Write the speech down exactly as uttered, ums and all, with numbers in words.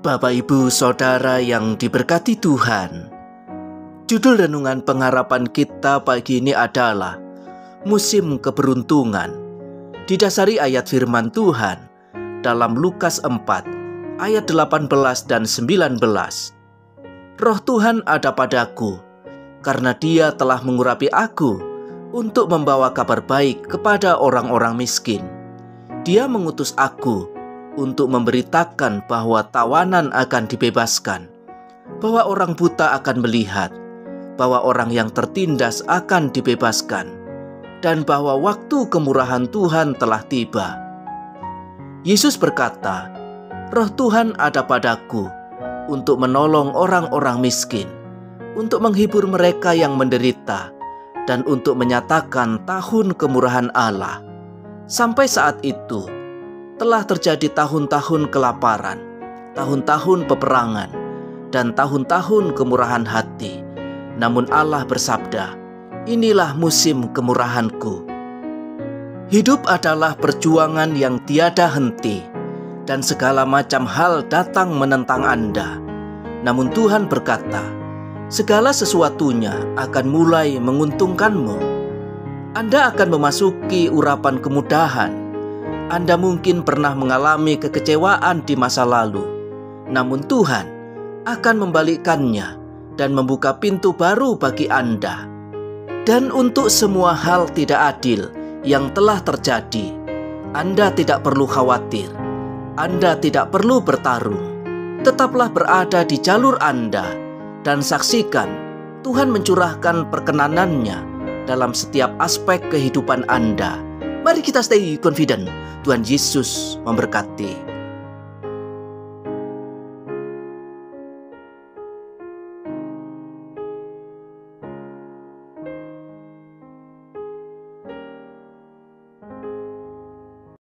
Bapak, Ibu, Saudara yang diberkati Tuhan, judul renungan pengharapan kita pagi ini adalah Musim Keberuntungan. Didasari ayat firman Tuhan dalam Lukas empat ayat delapan belas dan sembilan belas. Roh Tuhan ada padaku, karena Dia telah mengurapi aku untuk membawa kabar baik kepada orang-orang miskin. Dia mengutus aku untuk memberitakan bahwa tawanan akan dibebaskan, bahwa orang buta akan melihat, bahwa orang yang tertindas akan dibebaskan, dan bahwa waktu kemurahan Tuhan telah tiba. Yesus berkata, Roh Tuhan ada padaku untuk menolong orang-orang miskin, untuk menghibur mereka yang menderita, dan untuk menyatakan tahun kemurahan Allah. Sampai saat itu, telah terjadi tahun-tahun kelaparan, tahun-tahun peperangan, dan tahun-tahun kemurahan hati. Namun Allah bersabda, inilah musim kemurahanku. Hidup adalah perjuangan yang tiada henti, dan segala macam hal datang menentang Anda. Namun Tuhan berkata, segala sesuatunya akan mulai menguntungkanmu. Anda akan memasuki urapan kemudahan. Anda mungkin pernah mengalami kekecewaan di masa lalu, namun Tuhan akan membalikkannya dan membuka pintu baru bagi Anda. Dan untuk semua hal tidak adil yang telah terjadi, Anda tidak perlu khawatir. Anda tidak perlu bertarung. Tetaplah berada di jalur Anda dan saksikan Tuhan mencurahkan perkenanannya dalam setiap aspek kehidupan Anda. Mari kita stay confident. Tuhan Yesus memberkati.